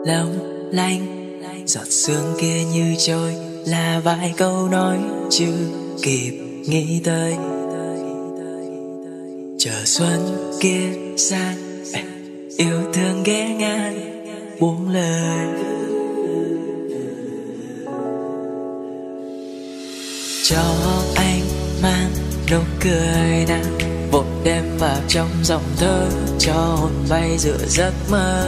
long lanh. Giọt sương kia như trôi là vài câu nói chưa kịp nghĩ tới. Chờ xuân kia sang, yêu thương ghé ngang buông lời. Cho anh mang nụ cười nàng vội đem vào trong dòng thơ, cho hồn bay giữa giấc mơ.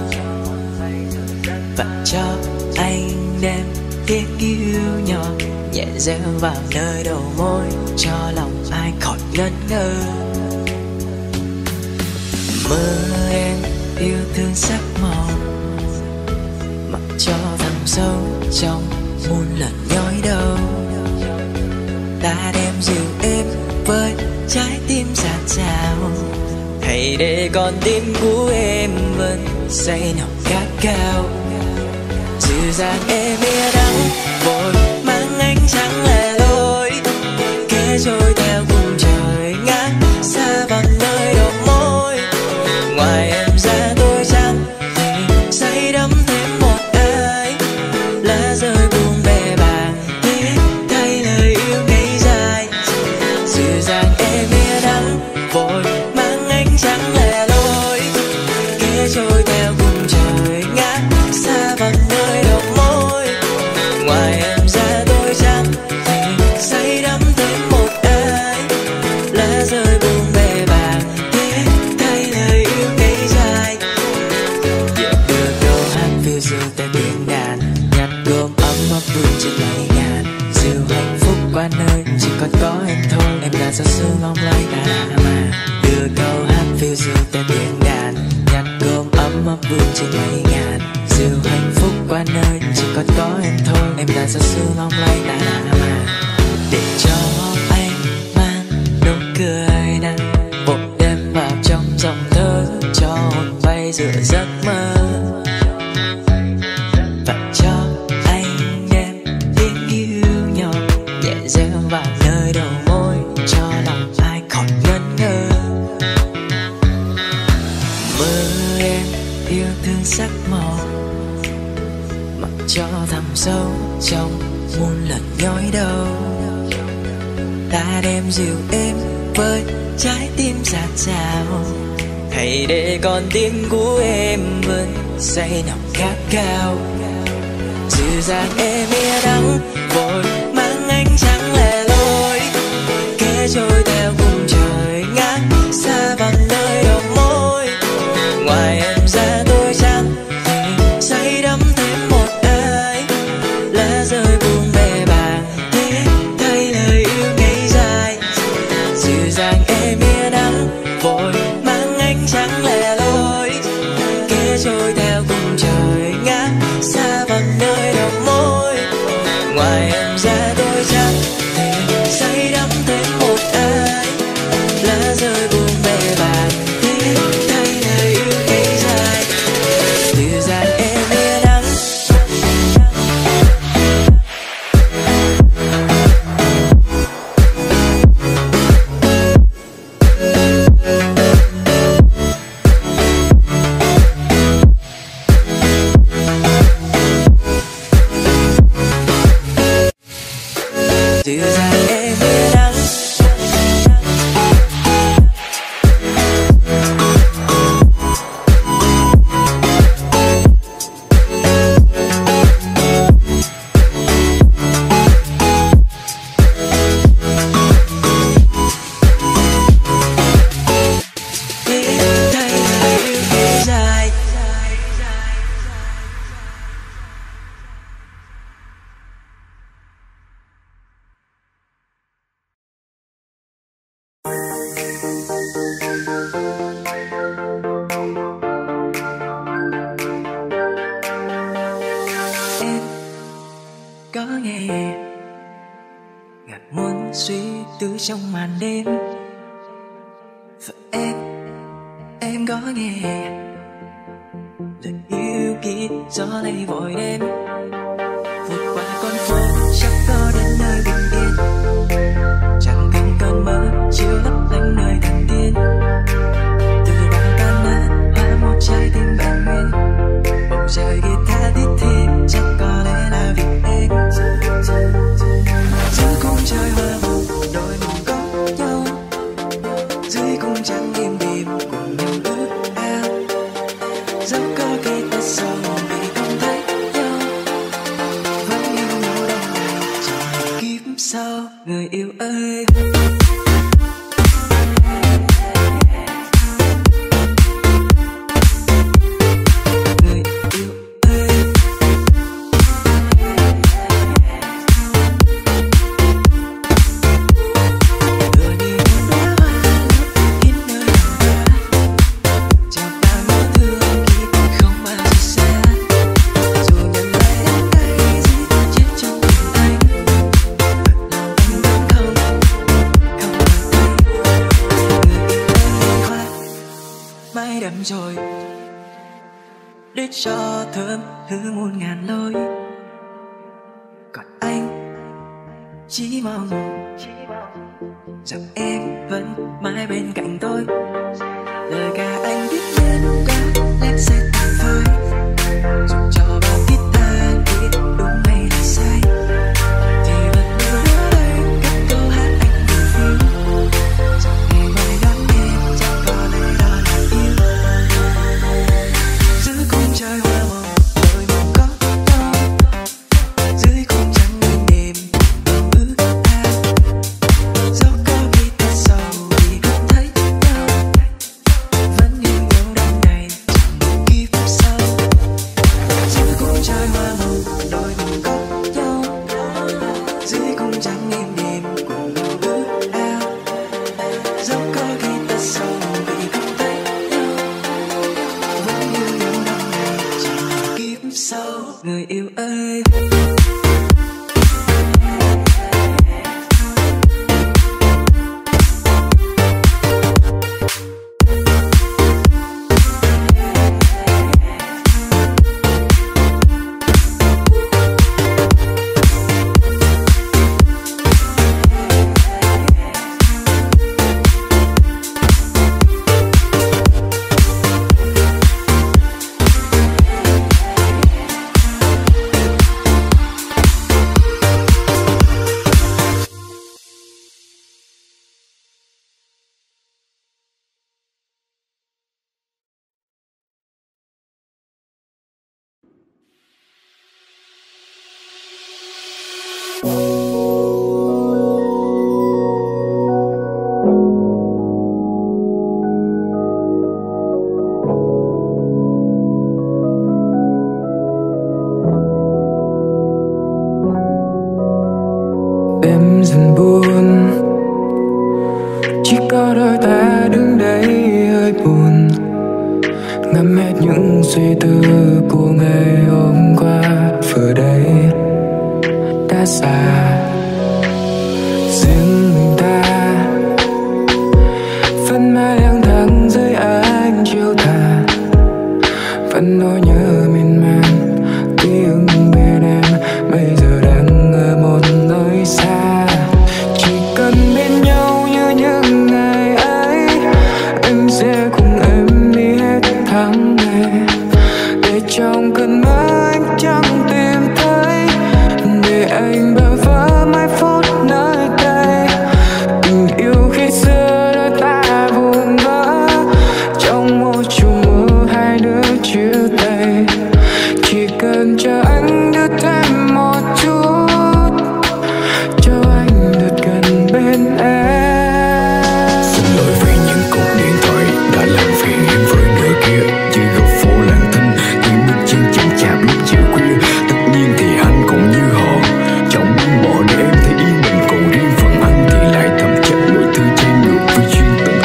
Và cho anh đem tiếng yêu nhỏ nhẹ reo vào nơi đầu môi, cho lòng ai khỏi ngẩn ngơ. Mơ em yêu thương sắc màu, mặc cho thầm sâu trong muôn lần nhói đau. Ta đem dịu êm với trái tim dạt dào, hãy để con tim của em vẫn say nồng khát khao. Dịu dàng em mía đắng vội mang ánh sáng lẻ loi, kể trôi theo cùng trời ngát xa vào nơi đầu môi. Ngoài em ra tôi chẳng thể say đắm thêm một ai, lá rơi buông về bàng tiếc thay lời yêu ngây dài. Dịu dàng em mía đắng vội mang ánh sáng lẻ loi, kể trôi theo cùng trời ngát xa vào nơi đầu môi. Ngoài em ra tôi chẳng thể say đắm thêm một ai, lá rơi buông về bàng tiếc thay lời yêu ngây dài. Đưa câu hát phiêu diêu tại tiếng đàn, nhặt gom ấm áp vương trên mây ngàn. Dịu hạnh phúc qua nơi chỉ còn có em thôi, em là giọt sương long lanh ta mà. Đưa câu hát phiêu diêu tại tiếng đàn, nhặt gom ấm áp vương trên mây ngàn. Dịu hạnh phúc qua nơi chỉ còn có em thôi, em là giọt sương long lanh ta mà. Để cho anh mang nụ cười nàng vội đem vào trong dòng thơ, cho hồn bay giữa giấc mơ. Và cho anh đem tiếng yêu nhỏ nhẹ reo vào nơi đầu môi, cho lòng ai khỏi ngẩn ngơ. Mơ em yêu thương sắc màu, mặc cho thầm sâu trong muôn lần nhói đau. Ta đem dịu êm với trái tim dạt dào, hãy để con tim của em vẫn say nồng khát khao. Dịu dàng em mía đắng vội mang ánh sáng lẻ loi, kể trôi theo cùng trời ngát xa vào nơi đầu môi. Ngoài em ra tôi chẳng thể say đắm thêm một ai, lá rơi buông về bàng tiếc thay lời yêu ngây dài. Dịu dàng em mía đắng vội mang ánh sáng lẻ loi, kể trôi theo cùng trời ngát xa vào nơi đầu môi. Ngoài em ra tôi chẳng thể say đắm thêm một ai, lá rơi buông về bàng tiếc thay lời yêu ngây dài. Dịu dàng em mía đắng. Dịu dàng em mía đắng. Tiếc thay lời yêu ngây dài. Em có nghe ngàn muôn suy tư trong màn đêm. Và em có nghe lời yêu kín gió lay vội đêm. Vượt qua con phố chắc có đến nơi bình yên, chẳng cần cơn mơ chiếu lấp lánh nơi thần tiên. Từ bao tan nát hóa một trái tim bền nguyên, bầu trời sau người yêu ơi. Mãi đậm rồi để cho thơm hương muôn ngàn lối, còn anh chỉ mong rằng em vẫn mãi bên cạnh tôi. Lời ca anh viết nên đã led xe tàn phai, dù cho bao thiết tha biết đúng hay là sai, thì vẫn luôn ở đây cất câu hát anh buồn phiêu. Rằng ngày mai đón em chẳng còn ai đó là yêu. Giữa khung trời hoa mộng đôi mộng có nhau, dưới khung trăng mênh đêm mộng ước ao. Dẫu có khi thật sâu vì không thấy nhau, vẫn yêu nhau đêm này chẳng một kiếp sau. Giữa khung trời hoa mộng đôi mộng có nhau, dưới khung trăng êm đềm cùng mộng ước ao. Dẫu có khi thật sâu vì không thấy nhau, vẫn yêu nhau đêm này chẳng một kiếp sau người yêu ơi. Em dần buồn, chỉ có đôi ta đứng đây hơi buồn, ngắm hết những suy tư của ngày hôm qua. Vừa đây đã xa riêng mình ta, vẫn mãi lang thang dưới ánh chiều tà, vẫn nỗi nhớ miên man ký ức bên em bây giờ đang ở một nơi xa. Chỉ cần bên nhau như những ngày ấy, anh sẽ cùng em đi hết tháng ngày, để trong cơn mơ anh chẳng tìm thấy, để anh bơ vơ mai phút nơi đây. Tình yêu khi xưa đôi ta vụn vỡ, trong một chùm mơ hai đứa chia tay. Chỉ cần chờ anh đưa thêm một chút, cho anh được gần bên em. Xin lỗi vì những cuộc điện thoại đã làm phiền em với người kia, chỉ góc phố lặng thinh những bước chân chậm chạp lúc chiều khuya. Tất nhiên thì anh cũng như họ, chẳng buông bỏ để em thấy yên bình, còn riêng phần anh thì lại thầm chắc mọi thứ trái ngược với duyên tình.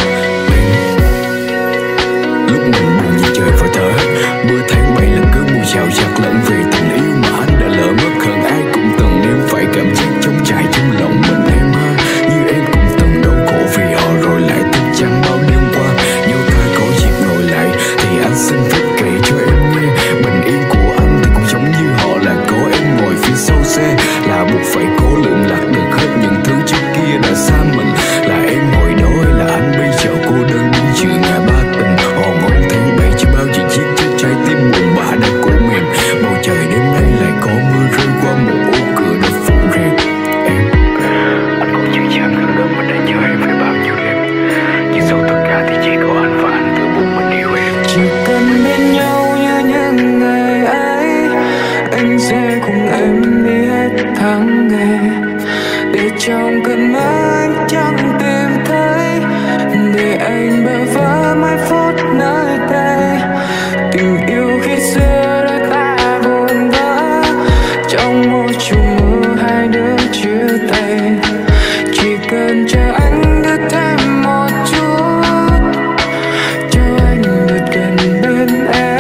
Lúc mình buồn như trời và thở, mưa tháng bay là cứ mùi xào giặc lẫn về tình yêu mà anh đã lỡ mất. Hơn ai cũng từng em phải cảm giác trống trải trong lòng mình em ha, như em cũng từng đau khổ vì họ rồi lại thức trắng bao đêm qua. Nếu ta có dịp ngồi lại thì anh xin phép kể cho em nghe, bình yên của anh thì cũng giống như họ, là có em ngồi phía sau xe, là buộc phải cố lượm lạc được hết những thứ trước kia đã xa mình. Là em hồi đó hay là anh bây giờ cô đơn đứng giữa ngã ba tình, hòn ngón tháng bay chưa bao giờ giết chết trái tim buồn bã đã cổ mềm. Bầu trời đêm nay lại có mưa rơi qua một ô cửa đã phủ rèm. Em, anh còn chưa dám gần gần mình đã nhớ em phải bao nhiêu đêm, nhưng sau tất cả thì chỉ có anh và anh tự buộc mình yêu em. Chỉ cần bên nhau như những ngày ấy, anh sẽ cùng em đi hết tháng ngày, để trong cơn mơ anh chẳng tìm thấy, để anh bơ vơ mấy phút nơi đây. Tình yêu khi xưa đôi ta vụn vỡ trong một chùm mưa, hai đứa chia tay. Chỉ cần chờ anh được thêm một chút, cho anh được gần bên em.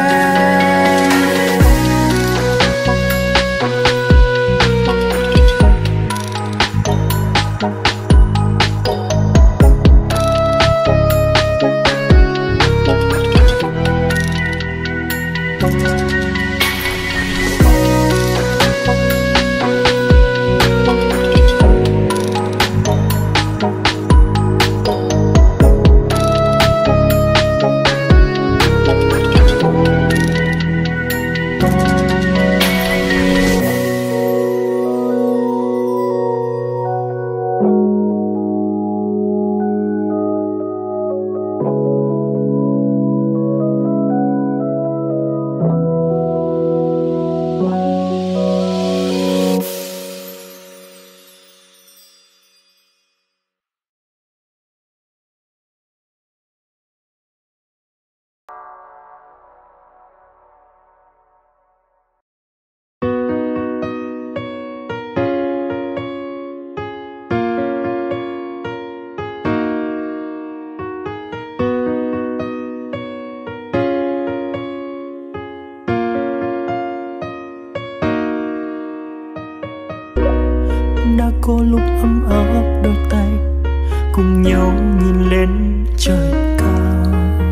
Đã có lúc ấm áp đôi tay cùng nhau nhìn lên trời cao.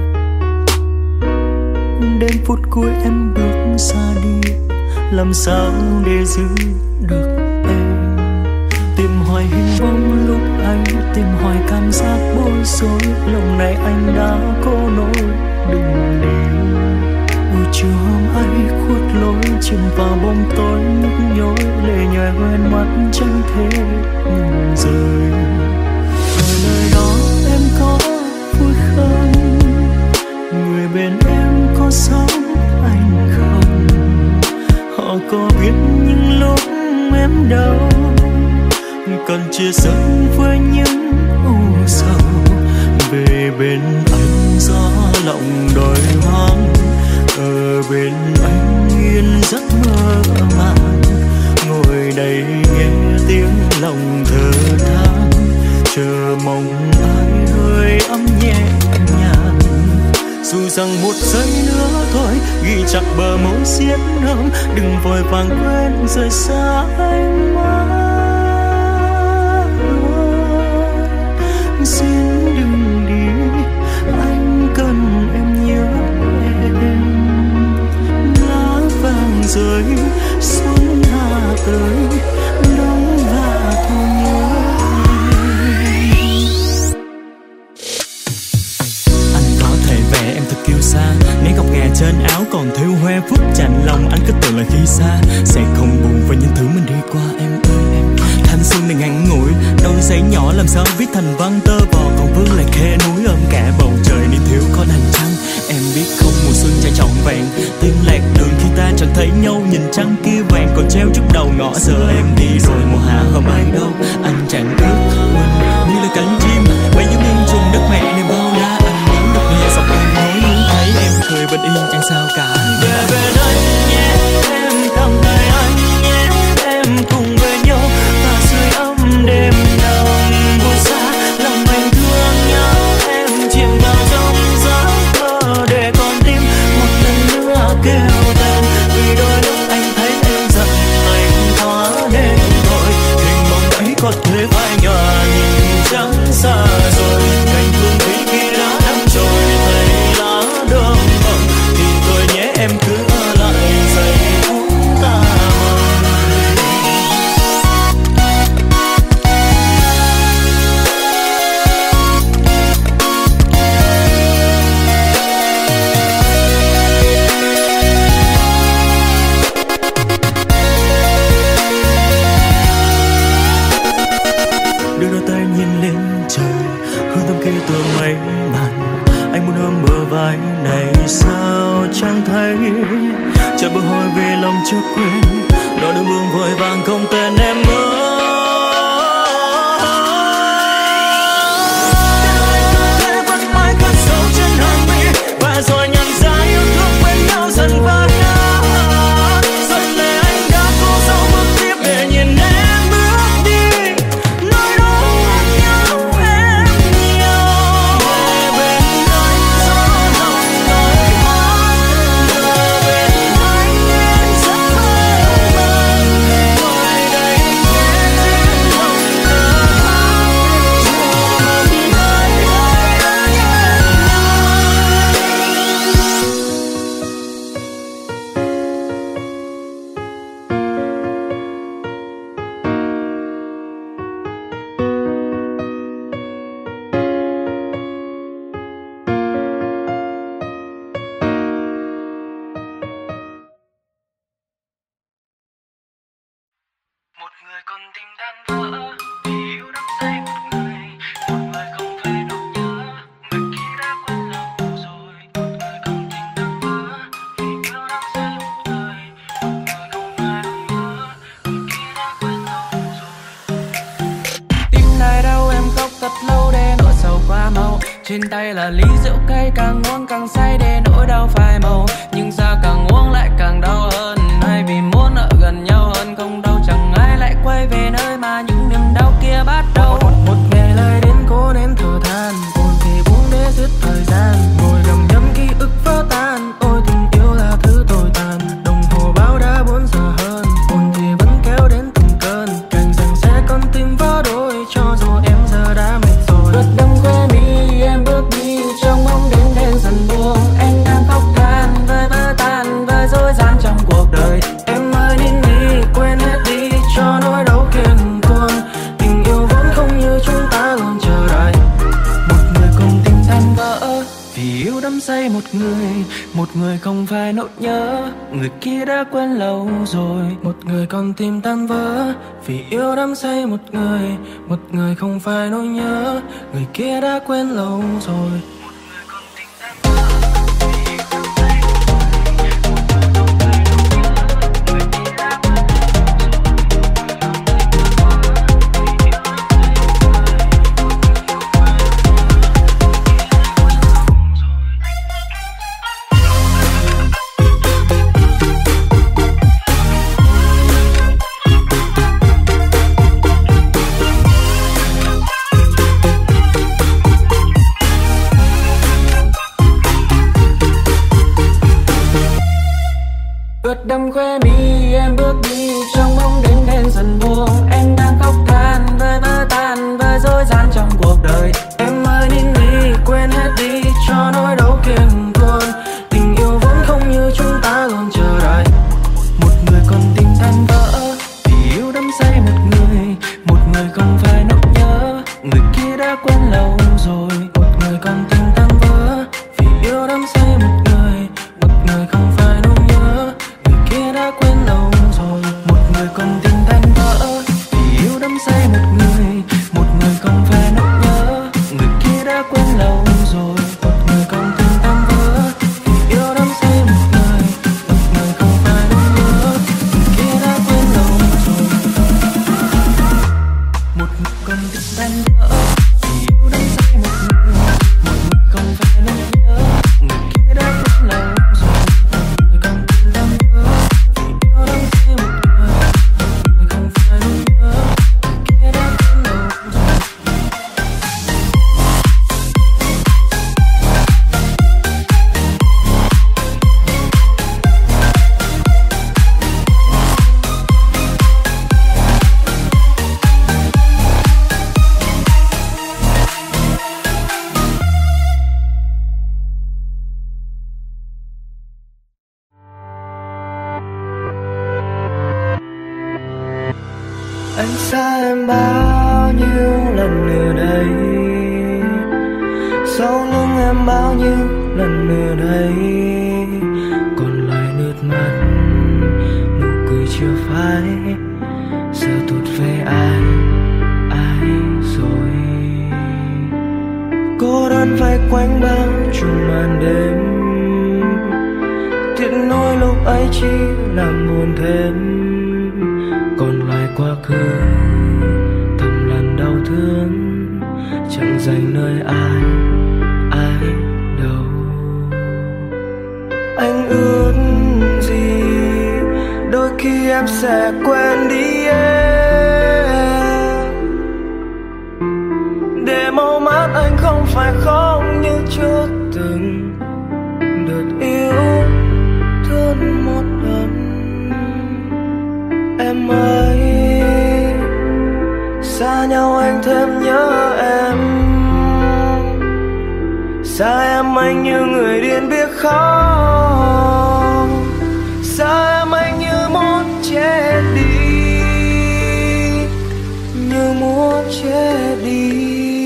Đến phút cuối em bước xa đi, làm sao để giữ được em? Tìm hoài hình bóng lúc anh, tìm hoài cảm giác bối rối. Lòng này anh đã cố nỗi đừng đi. Buổi chiều hôm ấy khuất lối, chìm vào bóng tối nhức nhối. Lệ nhòe hoen mắt chẳng thể ngừng rơi. Ở nơi đó em có vui không? Người bên em có sống anh không? Họ có biết những lúc em đau, cần chia sẻ với những u sầu. Về bên anh gió lòng đòi hoang, ở bên anh yên giấc mơ màng. Ngồi đây nghe tiếng lòng thở than, chờ mong ai hơi ấm nhẹ nhàng. Dù rằng một giây nữa thôi, ghi chặt bờ môi xiết ấm. Đừng vội vàng quên rời xa anh mãi. Xin đừng đi, anh cần em nhớ em. Lá vàng rơi, xuân hạ tới, đông và thu nhớ em. Anh có thể vẽ em thật kiêu sa, nét ngọc ngà trên áo còn thêu hoe phút chạnh lòng. Anh cứ tưởng là khi xa sẽ không buồn với những thứ mình đi qua em ơi em. Thanh xuân này ngắn ngủi, đôi giấy nhỏ làm sao viết thành văn tơ vò. Còn vương lại khe núi ôm cả bầu trời niềm thiếu có đành trăng. Em biết không mùa xuân chả trọn vẹn, tim lạc đường khi ta chẳng thấy nhau. Nhìn trăng kia vàng còn treo trước đầu ngõ. Giờ em đi rồi mùa hạ không ai đâu, anh chẳng ước mình như là cánh chim bay giữa miền trùng đất mẹ niềm bao la. Anh muốn được nghe giọng em nói, muốn thấy em cười bình yên chẳng sao cả. Về bên anh nhé, em cầm tay anh nhé, em cùng về nhau và sưởi ấm đêm đông buồn xa. Lòng anh thương nhau, em chìm vào trong giấc mơ để con tim một lần nữa kêu tên. Vì đôi lúc anh thấy em giận anh quá nên thôi, hình bóng ấy có thể phai nhòa nhưng chẳng xa rồi. Cành phương thủy kia đã đắm trôi thấy lá đơm mộng, thì thôi nhé em cứ ở lại giây phút ta đưa đôi tay nhìn lên trời, hương thơm kia từ mấy màn. Anh muốn ôm bờ vai này sao chẳng thấy, chợt bồi hồi về lòng chưa quên. Đôi đường buông vội vàng không tên em ơi. người còn tim tan vỡ vì yêu đắm say một người không phải nỗi nhớ, người kia đã quên lâu rồi. Một người còn tim tan vỡ vì yêu đắm say một người không phải nỗi nhớ, người kia đã quên lâu rồi. Tim này đau em khóc thật lâu để nỗi sầu qua mau. Trên tay là ly rượu cay, càng uống càng say để nỗi đau phai màu. Nhưng sao càng uống lại càng đau hơn, hay vì muốn ở gần nhau hơn. Không đâu chẳng ai lại quay về nơi mà những niềm đau kia bắt đầu. Một ngày lại đến cố nén thở than, buồn thì buông để giết thời gian. Ngồi lầm nhầm ký ức vỡ tan, ôi tình yêu là thứ tồi tàn. Đồng hồ báo đã 4 giờ hơn, buồn thì vẫn kéo đến từng cơn. Càng rằng sẽ con tim vỡ đôi, cho dù em giờ đã mệt rồi. Vượt đâm khóe mi em bước đi trong bóng đêm đen dần buông. Anh đang khóc than với vỡ tan với dối gian trong cuộc đời. Em ơi nín đi quên hết đi cho nỗi đau kia ngừng tuôn. Tình yêu vốn không như chúng ta luôn chờ đợi. Một người cùng tim tan vỡ vì yêu đắm say một người không phải nỗi nhớ, người kia đã quên lâu rồi. Một người còn tim tan vỡ vì yêu đắm say một người không phải nỗi nhớ, người kia đã quên lâu rồi. Vượt đâm khóe mi em bước đi trong bóng đêm đen dần buông. Anh đang khóc than với vỡ tan với dối gian trong cuộc đời. Em ơi nín đi quên hết đi cho nỗi đau kia ngừng tuôn. Tình yêu vốn không như chúng ta luôn chờ đợi. Một người còn tim tan vỡ vì yêu đắm say một người không phải nỗi nhớ, người kia đã quên lâu rồi. Một người còn tim tan vỡ vì yêu đắm say một người không phải nỗi nhớ, người kia đã quên lâu rồi. Một người còn tim tan vỡ vì yêu đắm say một người không phải nỗi nhớ, người kia đã quên lâu rồi. Một người còn tim tan vỡ vì yêu đắm say một người không phải nỗi nhớ, người kia đã quên lâu rồi. Một người còn tim tan vỡ vì yêu đắm say một người không phải nỗi nhớ, người kia đã quên lâu rồi. Người còn tim tan vỡ vì yêu đắm say một người không phải nỗi nhớ, người kia đã quên lâu rồi. Anh xa em bao nhiêu lần nữa đây, sau lưng em bao nhiêu lần nữa đây. Còn lại nước mắt, nụ cười chưa phai, giờ thuộc về ai rồi. Cô đơn vây quanh bao trùm màn đêm, tiếc nuối lúc ấy chỉ làm buồn thêm. Còn lại quá khứ thầm lặng đau thương, chẳng dành nơi ai đâu. Anh ước gì đôi khi em sẽ quên đi em, để mau mắt anh không phải khóc như chưa từng được yêu thương một lần. Em ơi xa nhau anh thêm nhớ em, xa em anh như người điên biết khóc, xa em anh như muốn chết đi, như muốn chết đi.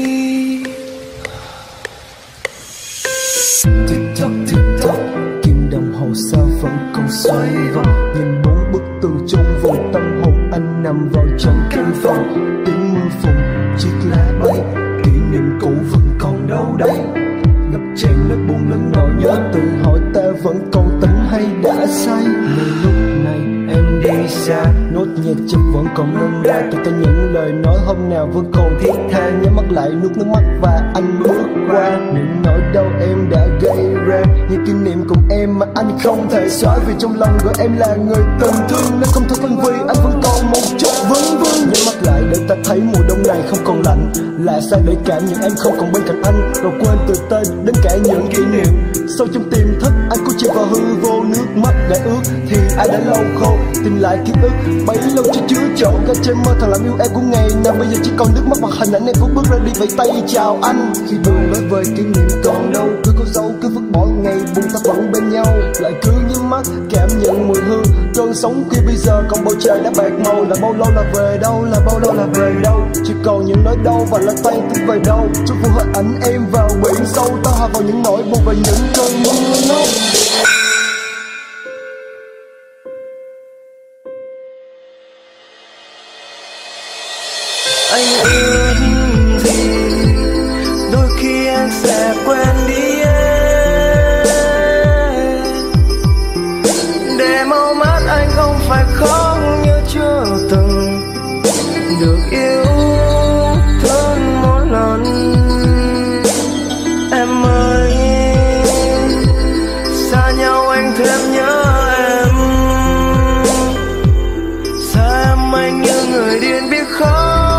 TikTok kim đồng hồ sao vẫn còn xoay vòng, nhìn bốn bức tường trong vùng tâm hồn anh nằm vào trong trong căn phòng. Tiếng mưa phùn chiếc lá bay, kỷ niệm cũ vẫn còn đâu đây. Ngập tràn nỗi buồn lớn nỗi nhớ, tự hỏi ta vẫn còn tỉnh hay đã say. Nên lúc này em đi xa, nốt nhạc chợt vẫn còn ngân nga. Kể cả những lời nói hôm nào vẫn còn thiết tha. Nhắm mắt lại nuốt nước mắt và anh bước qua những nỗi đau em đã gây ra. Những kỷ niệm cùng em mà anh không thể xóa, vì trong lòng của em là người từng thương. Nên không thôi phân vì anh vẫn còn một chút vấn vương. Nhắm mắt lại để ta thấy mùa đông này không còn lạnh. Là sao để cảm nhận em không còn bên cạnh anh, rồi quên từ tên đến cả những kỷ niệm. Sâu trong tiềm thức anh cố chìm vào hư vô, nước mắt đã ướt thì ai đã lâu khô. Tìm lại ký ức bấy lâu chưa chứa chỗ, cả trên mơ thằng làm yêu em của ngày nào bây giờ chỉ còn nước mắt và hình ảnh em cũng bước ra đi vẫy tay chào anh. Khi buồn nói về kỷ niệm còn đâu, cứ có dấu cứ vứt bỏ ngày buồn ta vẫn bên nhau. Lại cứ nhắm mắt cảm nhận mùi hương cơn sống khi bây giờ còn bầu trời đã bạc màu. Là bao lâu là về đâu, là bao lâu là về đâu, chỉ còn những nỗi đau và là tan tiếng về đâu. Chút vụ hình ảnh em vào biển sâu, ta hòa vào những nỗi buồn và những cơn mưa nóng. Anh ước gì đôi khi anh sẽ quên đi em, để mau mắt anh không phải khóc như chưa từng được yêu thương một lần. Em ơi, xa nhau anh thêm nhớ em, xa em anh như người điên biết khóc.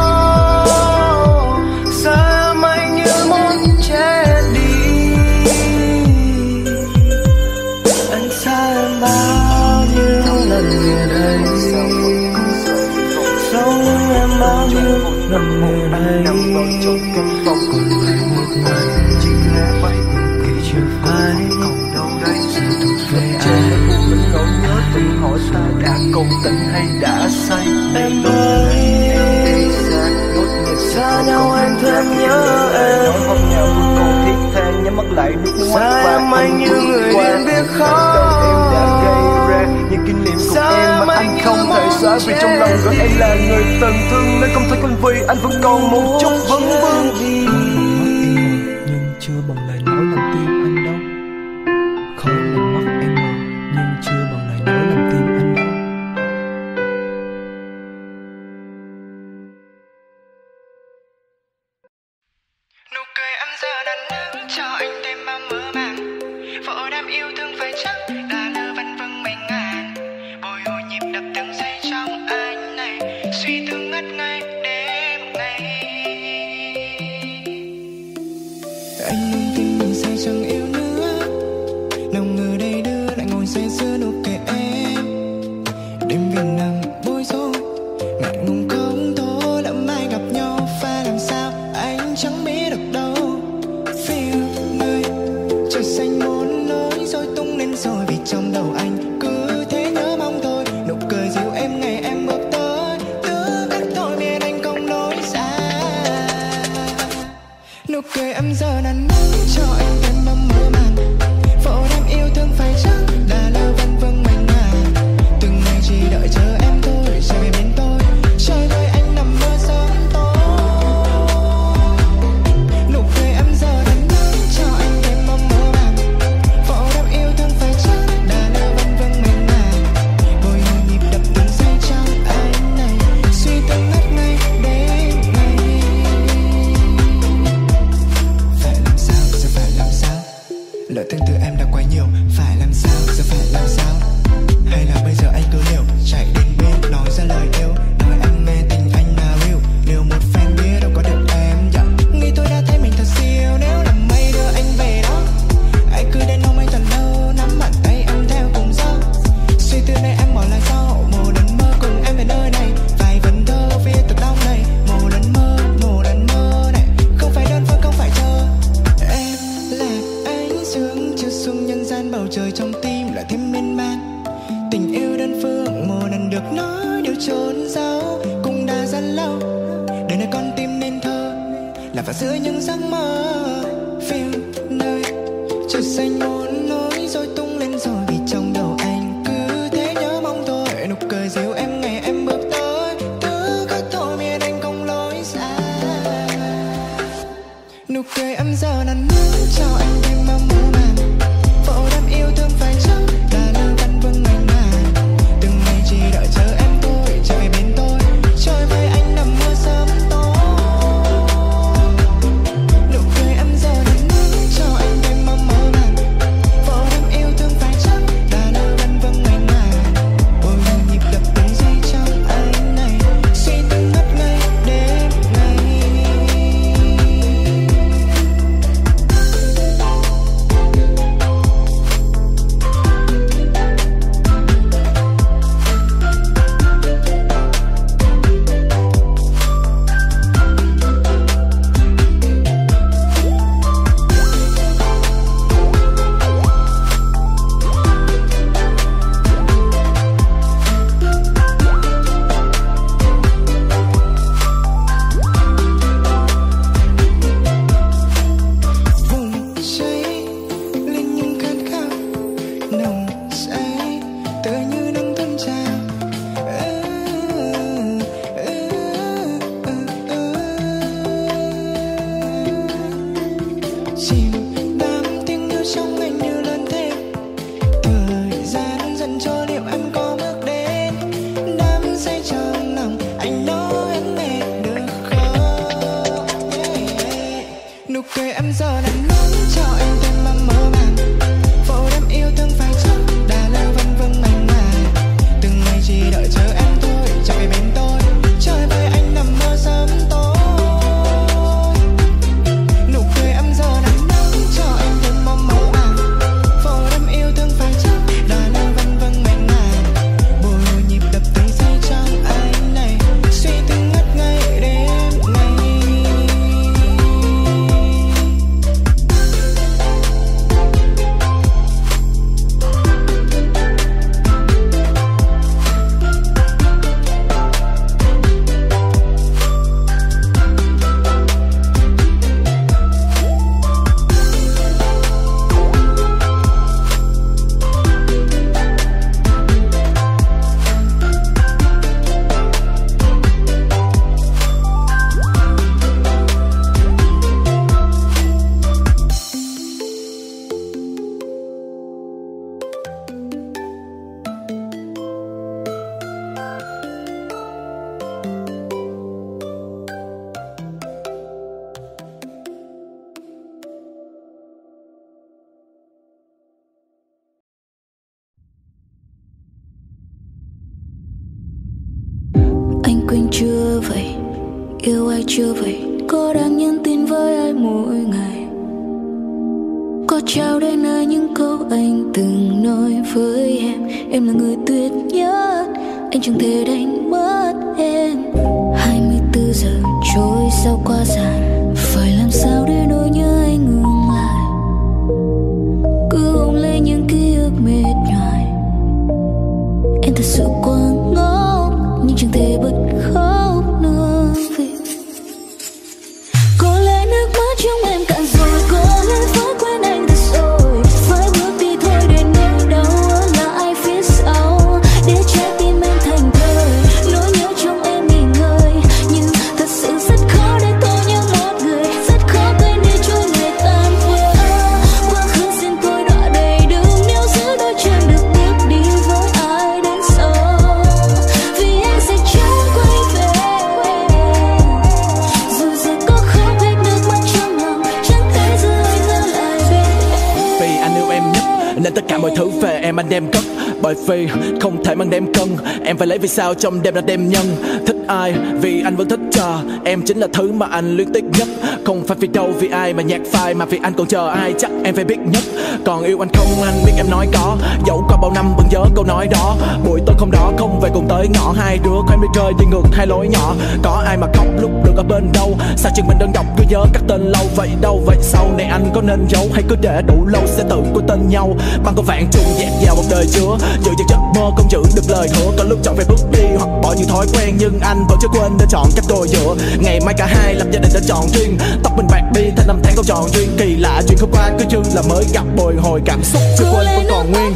Nằm một anh nằm vào trong căn phòng, còn lại một mình chỉ lá bay khi chưa phai còn đâu đây. Sự thuộc về ai buồn lên nỗi nhớ, tự hỏi ta đã còn tỉnh hay đã say. Em ơi, đi xa nốt nhạc xa nhau anh thêm nhớ em, nói hôm nào vẫn còn thiết tha. Nhắm mắt lại nước mắt và anh như người điên biết khóc. Em đã gây ra những kỷ niệm của em mà anh không thể xóa, vì trong lòng của em là người từng thương. Nên không thể quên vì anh vẫn còn một chút vấn vương. Nhưng chưa bằng lời nói làm tim anh đau. Không làm mắt em mờ, nhưng chưa bằng lời nói làm tim anh đau. Nụ cười anh giờ đã nắng cho anh thêm bao mơ màng. Vội đam yêu thương phải chắc đã lơ vân vân mênh ngàn. Bồi hồi nhịp đập từng giây trong anh này, suy tư ngất ngây đêm ngày. Anh ngừng tin mình say chẳng yêu nữa, nào ngờ đây đưa lại ngồi say sưa nụ cười em. Đêm về nằm bối rối, ngại ngùng không thôi, lỡ mai gặp nhau phải làm sao anh chẳng biết được đâu. Feel nơi trời xanh muốn nói rồi tung lên rồi, vì trong đầu anh cứ thế nhớ mong thôi. Nụ cười dịu em ngày em bước tới, cứ cách thôi miền anh không nói xa. Nụ cười em giờ đã nắng cho anh thêm bao mơ màng. Vội đam yêu thương phải chắc đã lơ vân vân mênh ngàn. Từng ngày chỉ đợi chờ em thôi, sẽ về bên tôi chơi với anh nằm mơ sớm tối. Nụ cười em giờ đã nắng cho anh thêm bao mơ màng. Vội đam yêu thương phải chắc đã lơ vân vân mênh ngàn. Bồi hồi nhịp đập từng giây trong anh này, suy tư ngất ngây đêm ngày. Phải làm sao, giờ phải làm sao? Lời tương tự em đã quá nhiều. Phải làm sao, giờ phải làm sao? Hay là bây giờ anh cứ liều chạy đến bên nói ra lời yêu, nói em nghe tình anh là real. Nếu một fan biết đâu có được em yeah. Nghĩ tôi đã thấy mình thật siêu, nếu là mây đưa anh về đó. Anh cứ đến mong anh thật lâu, nắm bàn tay em theo cùng gió. Suy tư này em bỏ lại sau, một lần mơ cùng em về nơi này. Vài vần thơ viết thật đong đầy, một lần mơ này. Không phải đơn phương, không phải chờ. Em là ánh sương chiếu xuống nhân gian, bầu trời trong tim lại thêm miên man. Tình yêu đơn phương một lần được nói điều trốn giấu, cũng đã rất lâu. Đời này con tim nên thơ, là vào giữa những giấc mơ. Feel nơi trời xanh muốn nói rồi tung lên rồi, vì trong đầu anh cứ thế nhớ mong thôi. Nụ cười dịu em ngày em bước tới, cứ cách thôi. chìm, đám tiếng yêu trong anh như lớn thêm. Thời gian dần trôi, liệu em có bước đến đắm say trong lòng anh nói em mệt được không? Nụ cười em giờ đã nắm cho anh thêm mà mơ màng. Vội đắm yêu thương phải chăng đã lỡ vân vương mảnh mai. Từng ngày chỉ đợi chờ em thôi, chạy về bên tôi, chơi với anh nằm mơ sớm tối. Nụ cười em giờ đã nắm cho anh thêm mà mơ màng. Vội đắm yêu thương phải chăng đã lỡ vân vương mảnh mai. Bồi hồi nhịp đập từng giây trong anh này, suy tư ngất ngây đêm ngày. Anh quên chưa vậy, yêu ai chưa vậy, có đang nhắn tin với ai mỗi ngày, có trao đến ai những câu anh từng nói với em là người tuyệt nhất, anh chẳng thể đánh mất em. 24 giờ trôi sao quá dài, phải làm sao để nỗi nhớ anh ngừng lại, cứ ôm lấy những ký ức mệt nhoài. Em thật sự quá ngốc nhưng chẳng thể bật khóc nữa vì có lẽ nước mắt trong em cạn rồi, có lẽ phải quên anh thật rồi, phải bước đi thôi để nỗi đau ở lại phía sau, để trái tim em thành thơi, nỗi nhớ trong em nghỉ ngơi. Nhưng thật sự rất khó để tôi nhớ một người, rất khó quên đi trôi ngày tan vỡ. Quá khứ xin tôi đọa đầy đường, nếu giữ đôi chân được bước đi với ai đến sau, vì anh sẽ chẳng quay về. Dù sẽ có khóc hết nước mắt trong lòng, chẳng thể giữ anh ở lại bên em. Vì anh yêu em nhất nên tất cả mọi thứ về em anh đem cất, bởi vì không thể mang đem cân, em phải lấy vì sao trong đêm là đêm nhân. Thích ai vì anh vẫn thích chờ, em chính là thứ mà anh luyến tiếc nhất. Không phải vì đâu vì ai mà nhạc phai, mà vì anh còn chờ ai chắc em phải biết nhất. Còn yêu anh không anh biết em nói có, dẫu qua bao năm vẫn nhớ câu nói đó. Buổi tối hôm đó không về cùng tới ngõ, hai đứa khoai mi rơi đi ngược hai lối nhỏ. Có ai mà khóc lúc được ở bên đâu, sao chừng mình đơn độc cứ nhớ các tên lâu vậy đâu. Vậy sau này anh có nên giấu hay cứ để đủ lâu sẽ tự của tên nhau. Bằng con vạn trùng dạt vào một đời chứa, giữ những giấc mơ không giữ được lời hứa. Có lúc chọn phải bước đi hoặc bỏ những thói quen, nhưng anh vẫn chưa quên để chọn cách đôi giữa. Ngày mai cả hai làm gia đình đã chọn riêng, tóc mình bạc đi thành năm tháng không tròn duyên. Kỳ lạ chuyện không qua cứ như là mới gặp, bồi hồi cảm xúc chưa quên vẫn còn nguyên.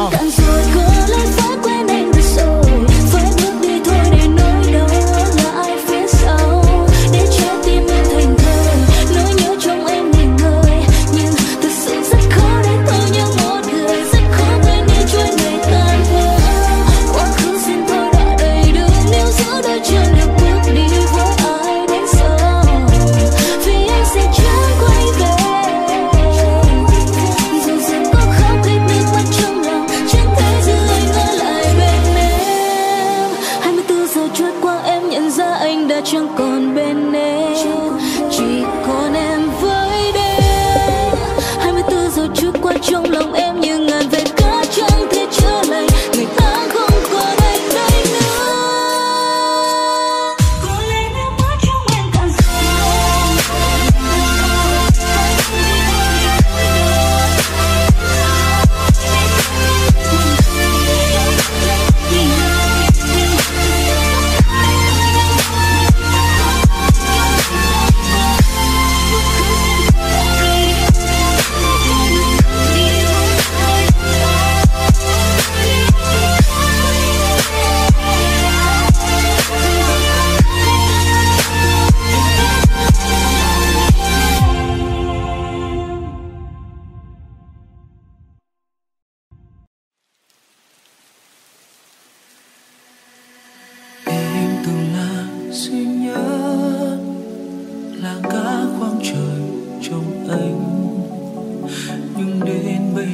Chẳng còn bên em, chỉ còn em với đêm. 24 giờ trôi qua trong lòng em như ngàn vệt cát chẳng thể trở lại, ngày tháng không còn anh đây nữa. Có lẽ nước mắt trong em cạn rồi,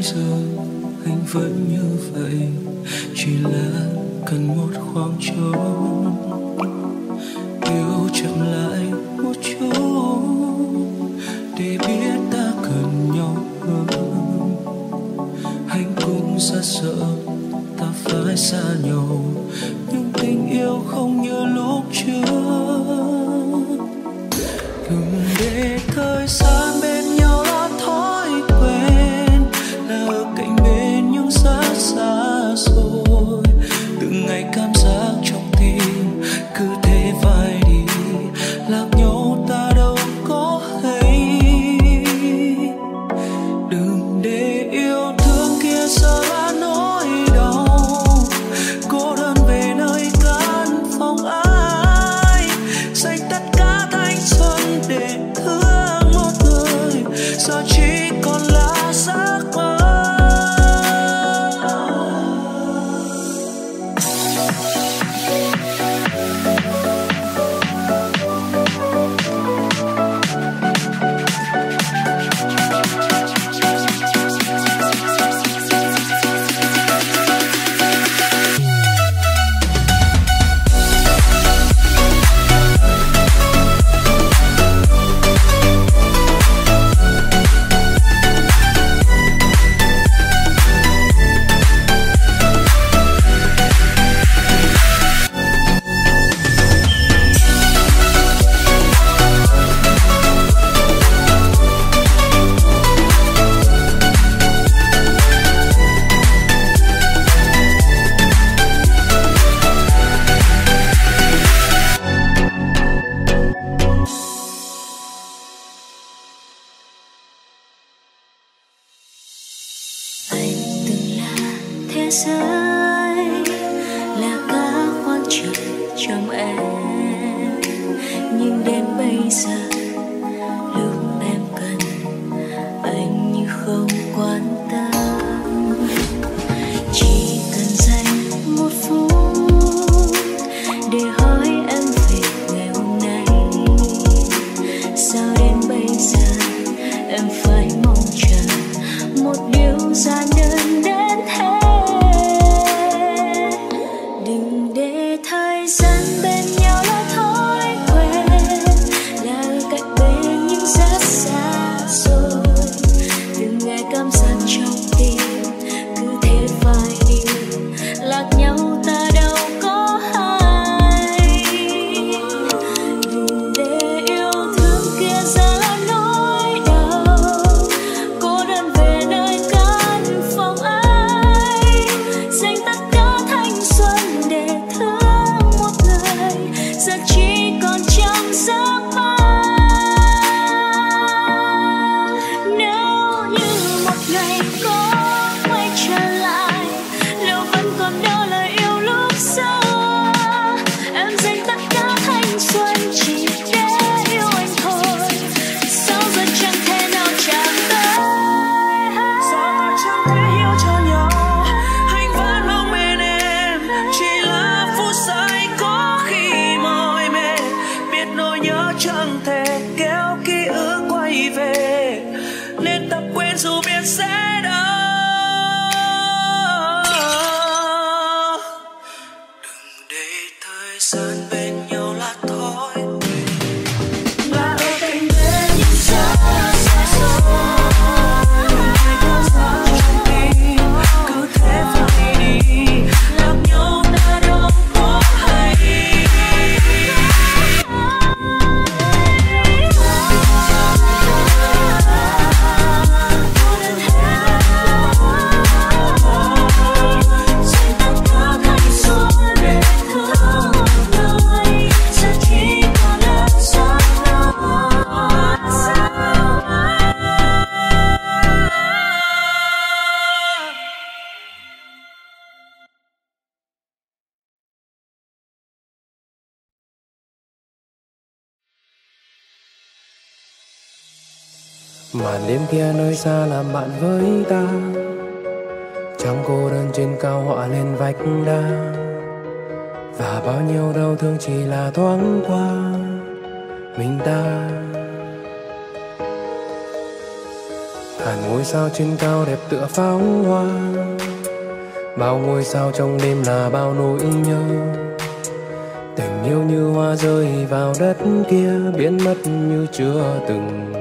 giờ anh vẫn như vậy, chỉ là cần một khoảng trống, yêu chậm lại một chút để biết ta cần nhau hơn. Anh cũng rất sợ ta phải xa nhau, nhưng tình yêu không như lúc trước. Đừng để thời gian bên nhau là thói quen, là ở cạnh bên nhưng rất xa rồi. Từng ngày cảm giác trong tim cứ thế phai đi, lạc nhau ta đâu có hay. Đừng để yêu thương kia giờ là nỗi đau, cô đơn về nơi căn phòng ai, dành tất cả thanh xuân để thương một người, giờ chỉ còn là giấc mơ. Thế giới là cả khoảng trời trong em, nhưng đến bây giờ lúc em cần anh như không quan tâm. Chỉ cần dành một phút để hỏi em về ngày hôm nay, sao đến bây giờ em phải mong chờ một điều giản đơn đến thế. Đừng để thời gian bên nhau là thói quen, là ở cạnh bên nhưng rất xa rồi. Từng ngày cảm giác trong tim cứ thế phai đi, lạc nhau ta đâu có hay. Đừng để yêu thương kia giờ là nỗi đau, cô đơn về nơi căn phòng ai, dành tất cả thanh xuân để thương một người, giờ chỉ còn trong giấc mơ. Nếu như một ngày có quay trở lại, liệu vẫn còn đó lời yêu lúc xưa? Em dành tất cả thanh xuân chỉ để yêu anh thôi, sao giờ chẳng thể nào chạm tới? Sao ta chẳng thể hiểu cho nhau, anh vẫn mong bên em, chỉ là phút giây có khi mỏi mệt, biết nỗi nhớ chẳng thể kéo ký ức quay về, nên tập quên dù biết sẽ đau. Đừng để thời gian bên nhau là thói quen, là ở cạnh bên nhưng xa xa rồi. Ngày cảm giác trong tim cứ thế phai đi, lạc nhau ta đâu có hay. Dành tất cả thanh xuân để thương một người, giờ chỉ còn là giấc mơ. Màn đêm kia nơi xa làm bạn với ta, trăng cô đơn trên cao họa lên vách đá, và bao nhiêu đau thương chỉ là thoáng qua mình ta. Hẳn ngôi sao trên cao đẹp tựa pháo hoa, bao ngôi sao trong đêm là bao nỗi nhớ. Tình yêu như hoa rơi vào đất kia, biến mất như chưa từng.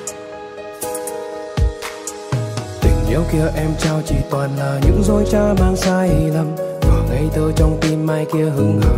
Tình yêu kia em trao chỉ toàn là những dối trá mang sai lầm, và ngây thơ trong tim mai kia hững hờ.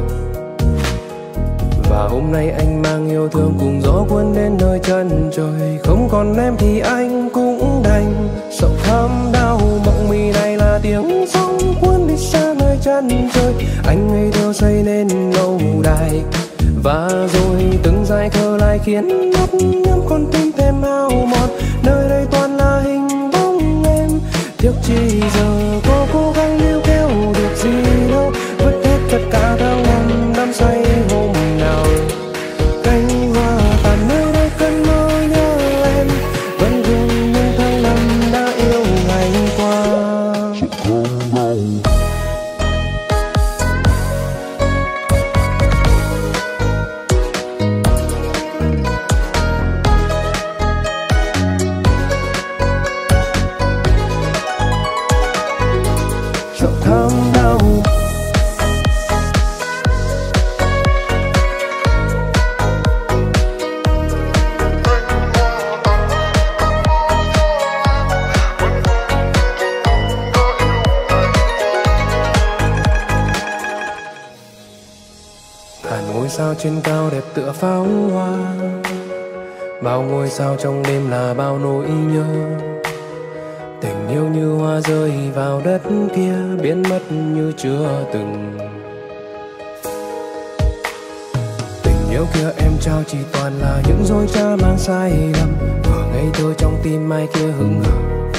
Và hôm nay anh mang yêu thương cùng gió cuốn đến nơi chân trời. Không còn em thì anh cũng đành sầu thắm đau mộng mị này là tiếng sóng cuốn đi xa nơi chân trời. Anh ngây thơ xây nên lâu đài, và rồi từng dải thơ lại khiến mắt nhắm con tim thêm hao mòn. Nơi đây toàn là hình bóng em, tiếc chi giờ có cố gắng níu kéo được gì đâu. Vứt hết tất cả tháng năm đắm say hôm nào. Cánh hoa tàn nơi đây cơn mơ nhớ em, vẫn vương những tháng năm đã yêu ngày qua. Sợ thắm đau ngôi sao trên cao đẹp tựa pháo hoa, bao ngôi sao trong đêm là bao nỗi nhớ. Tình yêu như hoa rơi vào đất kia, biến mất như chưa từng. Tình yêu kia em trao chỉ toàn là những dối trá mang sai lầm, và ngây thơ trong tim mai kia hững hờ.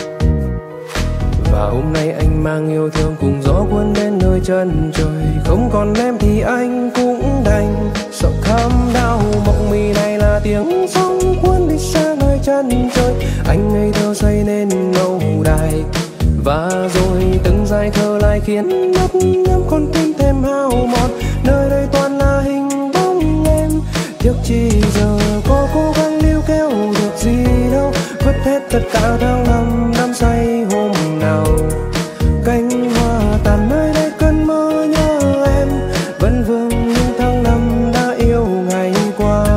Và hôm nay anh mang yêu thương cùng gió cuốn đến nơi chân trời. Không còn em thì anh cũng đành sầu thắm đau mộng mị này là tiếng sóng cuốn đi xa nơi chân trời. Anh ngây thơ xây nên lâu đài, và rồi từng dải thơ lại khiến mắt nhắm con tim thêm hao mòn. Nơi đây toàn là hình bóng em, tiếc chi giờ có cố gắng níu kéo được gì đâu. Vứt hết tất cả tháng năm đắm say hôm nào. Cánh hoa tàn nơi đây cơn mơ nhớ em, vẫn vương những tháng năm đã yêu ngày qua.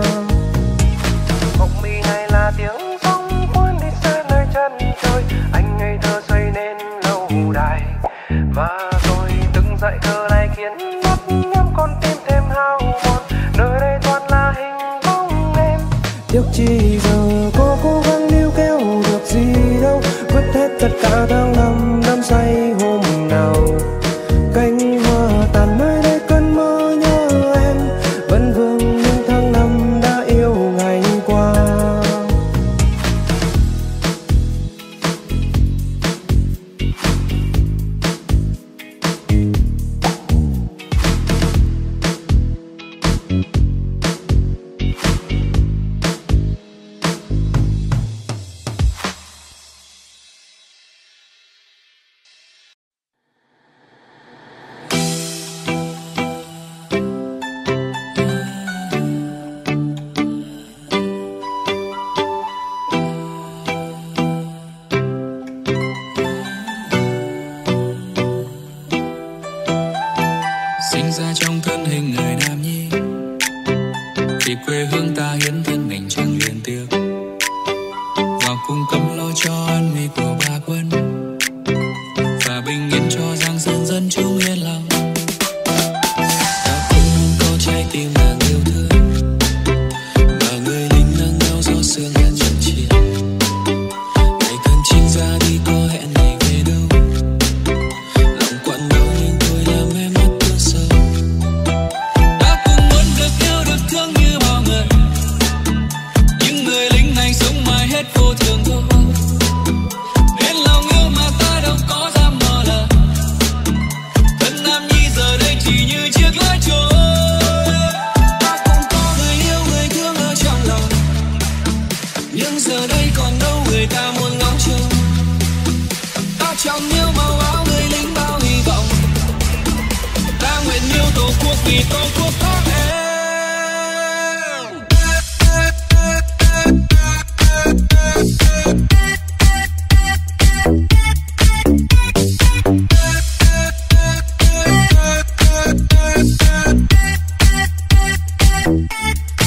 Mộng mị này là tiếng sóng cuốn đi xa nơi chân trời. Anh ngây thơ xây nên lâu đài, và rồi từng dải thơ lại khiến mắt nhắm con tim thêm hao mòn. Nơi đây toàn là hình bóng em, tiếc chi giờ có cố gắng níu kéo được gì đâu. Vứt hết tất cả tháng năm đắm say hôm nào. Cánh hoa tàn nơi đây cơn mơ nhớ em, vẫn vương những tháng năm đã yêu ngày qua. Sinh ra trong thân hình người nam nhi, vì quê hương ta hiến thân mình chẳng liền tiếc, vào cung cấm lo cho an nguy của bà quân, và bình yên cho giang sơn dân chúng yên lòng. Ta cũng có trái tim nàng yêu thương, và người lính nâng nhau gió sương hẹn trận chiến. Ngày cần chinh ra đi có hẹn ngày về đâu, lòng quặn đau nhưng tôi làm em mất thương sâu. Ta cũng muốn được yêu được thương như bao người, nhưng người lính này sống mãi hết vô thường thôi. Đến lòng yêu mà ta đâu có dám ngờ lời, thân nam nhi giờ đây chỉ như chiếc lá trôi. Ta cũng có người yêu người thương ở trong lòng, nhưng giờ đây còn đâu người ta muốn ngóng trông. Ta chẳng yêu màu áo người lính bao hy vọng, ta nguyện yêu tổ quốc vì tổ quốc có em.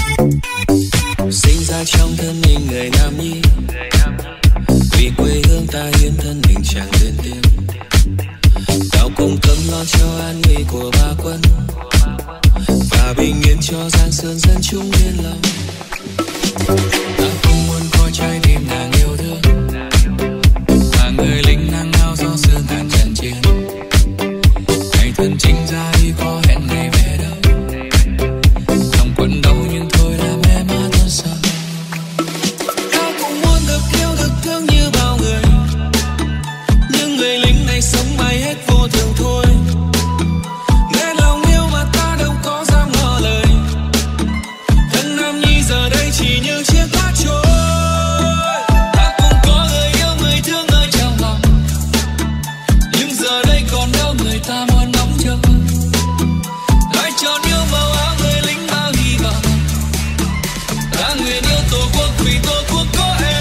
Sinh ra trong thân hình người Nam Nhi, vì quê hương ta hiến thân mình chẳng lên tiếng. Tao cùng cấm lo cho an nguy của ba quân và bình yên cho Giang Sơn dân chúng yên lòng. Ta không muốn coi trái tim nàng yêu thương và người lính đang ngao do xưa ngàn trận chiến. Ngày thân chinh ra đi có hẹn ngày về đâu, lòng quân đâu nhưng thôi làm em má thân sợ. Ta cũng muốn được yêu được thương như bao người, nhưng người lính này sống mãi hết vô thường thôi. Nên lòng yêu mà ta đâu có dám ngỏ lời, thân nam nhi giờ đây chỉ như chiếc lá trôi. Ta cũng có người yêu người thương ở trong lòng, nhưng giờ đây còn đâu người ta muốn ngóng chờ. Ai chọn yêu màu áo người lính bao hy vọng, ta nguyện yêu tổ quốc vì tổ quốc có em.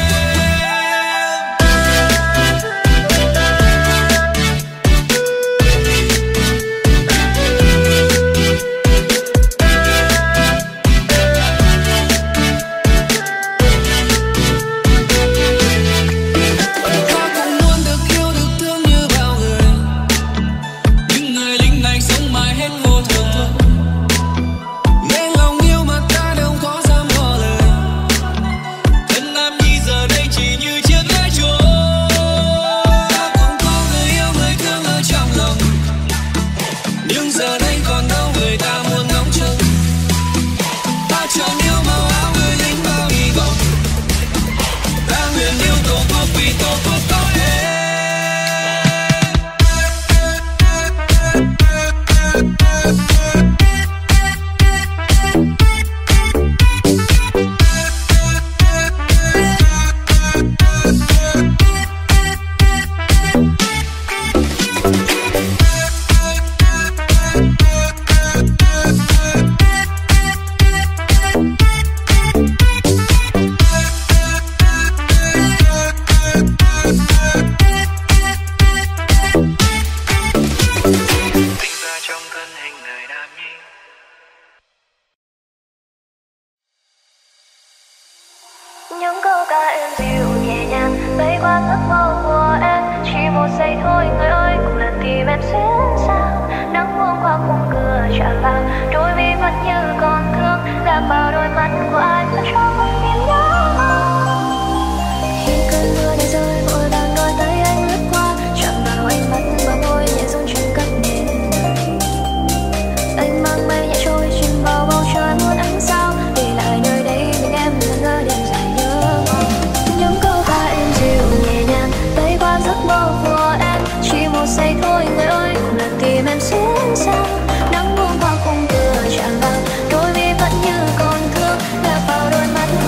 Ta cũng muốn được yêu được thương như bao người, nhưng người lính này sống mãi hết vô thường thôi. Nên lòng yêu mà ta đâu có dám ngỏ lời, thân nam nhi giờ đây chỉ như chiếc lá trôi. Ta cũng có người yêu người thương ở trong lòng, nhưng giờ đây còn đâu người ta muốn ngóng trông. Ta chọn yêu màu áo người lính bao hy vọng, ta nguyện yêu tổ quốc vì tổ quốc có em. Sinh ra trong thân hình người Nam Nhi. Những câu ca êm dịu nhẹ nhàng bay qua giấc mơ của em, chỉ một giây thôi người ơi, cùng lần tìm em xuyến sao. Nắng buông qua khung cửa chạm vào, đôi mi vẫn như còn thương, lạc vào đôi mắt của ai mà cho con tim nhớ. Khi cơn mưa này rơi vội vàng đôi tay anh lướt qua, chạm vào ánh mắt và môi nhẹ rung chuyển cất nền. Anh mang mây nhẹ trôi chìm vào bầu trời muôn ánh sao, để lại nơi đây mình em lần ngơ đêm dài nhớ mong. Những câu ca êm dịu nhẹ nhàng bay qua giấc mơ của em, chỉ một giây thôi người ơi, cùng lần tìm em xuyến sao. Nắng buông qua khung cửa chạm vào, đôi mi vẫn như còn thương, lạc vào đôi mắt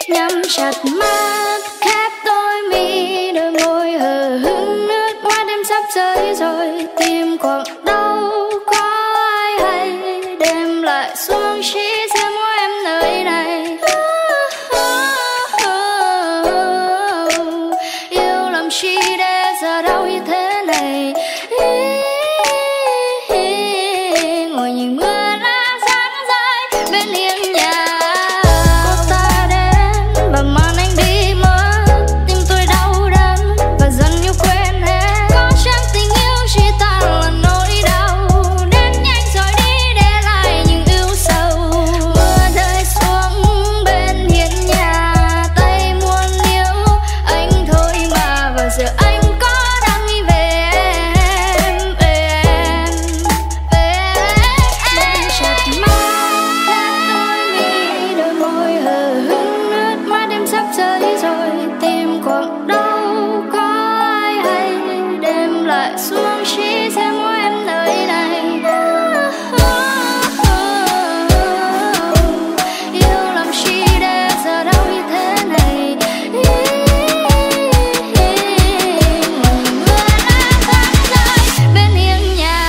nhắm chặt mắt khép đôi mi, đôi môi hờ hững, nước mắt em sắp rơi rồi. Tim khoảng đâu có ai hay, đêm lại xuống chỉ riêng mỗi em nơi này. Yêu làm chi để giờ đau như thế này. Ngồi nhìn mưa lá rắn rơi bên hiên nhà. Cô ta đến và mang anh đi mất, tim tôi đau đớn và dần như quên hết. Có chắc tình yêu chỉ ta là nỗi đau, đến nhanh rồi đi để lại những ưu sầu. Mưa rơi xuống bên hiên nhà, tay muốn níu anh thôi mà, và giờ anh có đang nghĩ về em, về em, về em. Chặt mắt khép đôi mi, đôi môi hờ hững, nước mắt em sắp rơi rồi. Tim khoảng đâu có ai hay, đêm lại xuống chỉ riêng mỗi em nơi này. Yêu làm chi để giờ đau như thế này. Mưa lá rắn rơi bên hiên nhà.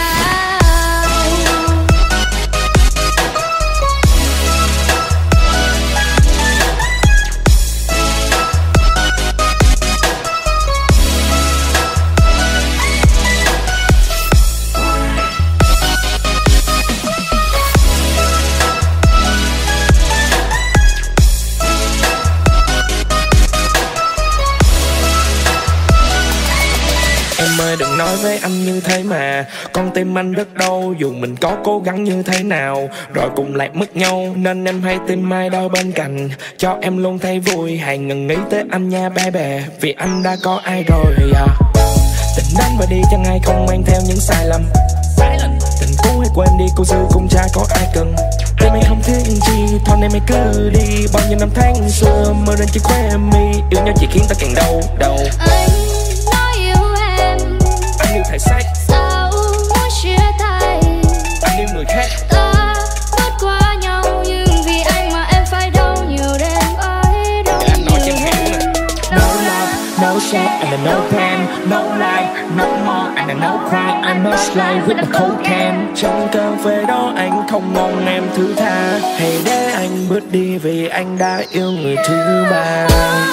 Em ơi đừng nói với anh như thế mà, con tim anh rất đau dù mình có cố gắng như thế nào. Rồi cùng lại mất nhau nên em hay tìm ai đó bên cạnh, cho em luôn thấy vui. Hãy ngừng nghĩ tới anh nha baby, vì anh đã có ai rồi à. Tình đến và đi chẳng ai không mang theo những sai lầm. Tình cũ hãy quên đi, cô xưa cũng chả có ai cần. Em anh không thích chi, thôi em hãy cứ đi. Bao nhiêu năm tháng xưa mơ đến chỉ khóe mi, yêu nhau chỉ khiến ta càng đau đầu. Anh nói yêu em, Anh yêu thể xác, sao muốn chia tay. anh yêu người khác. Ta bước qua nhau nhưng vì anh mà em phải đau nhiều đêm ấy, đau Anh nói nhiều chẳng hạn đêm. No love, no shame, and no pain, no life, no more, and no cry. I must lie with a cold can. Trong cơn phê đó anh không mong em thứ tha, hãy để anh bước đi vì anh đã yêu người thứ ba.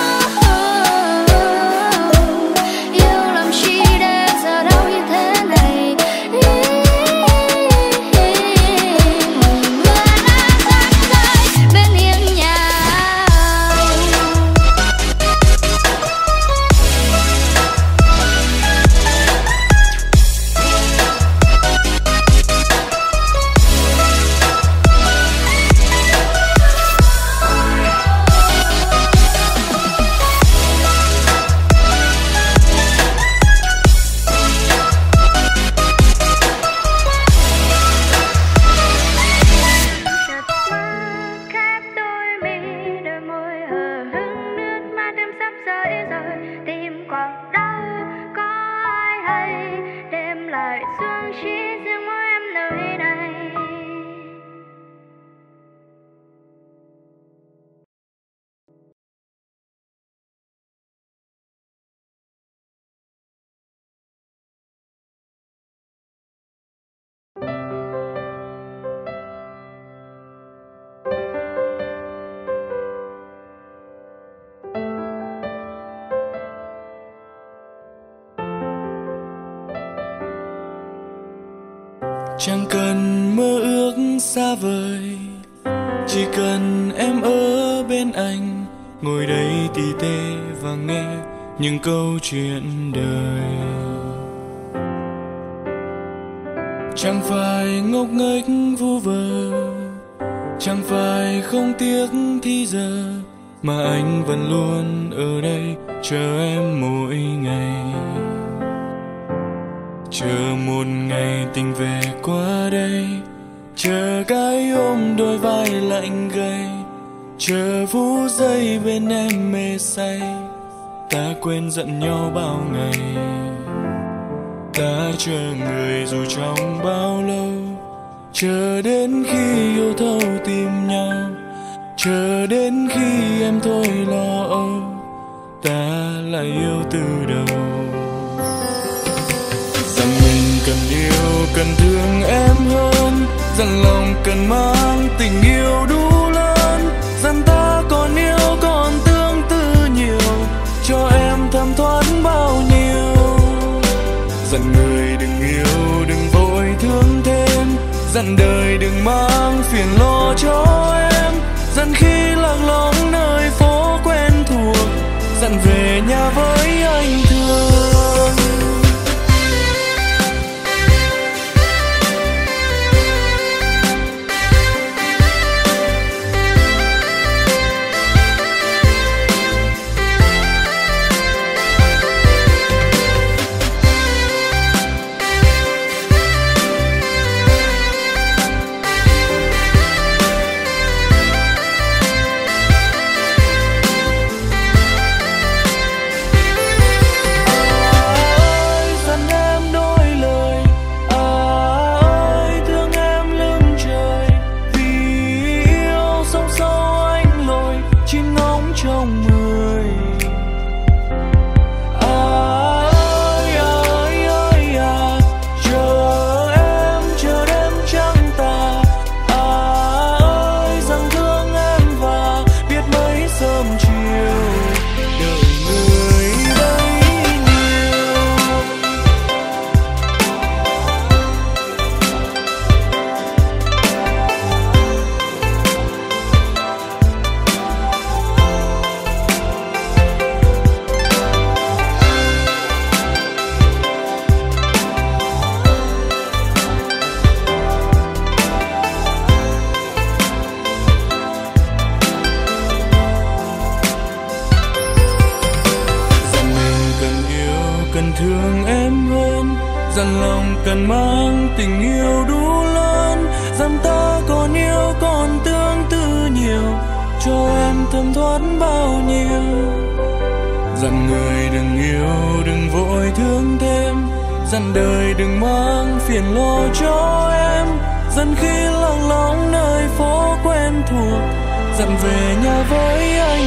Yêu làm chi để giờ đau như thế này. Mưa lá rắn rơi bên hiên nhà. Khép đôi mi, đôi môi hờ hững, nước mắt em sắp rơi rồi. Tim còn đau có ai hay, đêm lại xuống chỉ riêng mỗi em nơi này. Chẳng cần mơ ước xa vời, chỉ cần em ở bên anh, ngồi đây tỉ tê và nghe những câu chuyện đời. Chẳng phải ngốc nghếch vu vơ, chẳng phải không tiếc thì giờ, mà anh vẫn luôn ở đây chờ em mỗi ngày. Chờ một ngày tình về qua đây, chờ cái ôm đôi vai lạnh gầy, chờ phút giây bên em mê say. Ta quên giận nhau bao ngày, ta chờ người dù trong bao lâu, chờ đến khi yêu thấu tìm nhau, chờ đến khi em thôi lo âu, ta lại yêu từ đầu. Rằng mình cần yêu, cần thương em hơn, rằng lòng cần mang tình yêu đủ lớn, rằng ta còn yêu còn tương tư nhiều, cho em thấm thoát bao nhiêu. Rằng người đừng yêu, đừng vội thương thêm, rằng đời đừng mang phiền lo cho em, rằng khi lạc lõng nơi phố quen thuộc, rằng về nhà với anh thương. Cần thương em hơn, rằng lòng cần mang tình yêu đủ lớn, rằng ta còn yêu còn tương tư nhiều, cho em thấm thoát bao nhiêu. Rằng người đừng yêu, đừng vội thương thêm, rằng đời đừng mang phiền lo cho em, rằng khi lạc lõng nơi phố quen thuộc, rằng về nhà với anh.